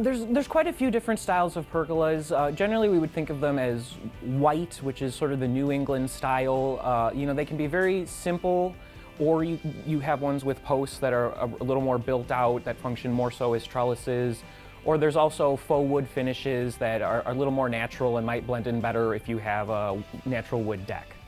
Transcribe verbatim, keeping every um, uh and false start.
There's, there's quite a few different styles of pergolas. Uh, generally, we would think of them as white, which is sort of the New England style. Uh, you know, they can be very simple, or you, you have ones with posts that are a, a little more built out, that function more so as trellises. Or there's also faux wood finishes that are, are a little more natural and might blend in better if you have a natural wood deck.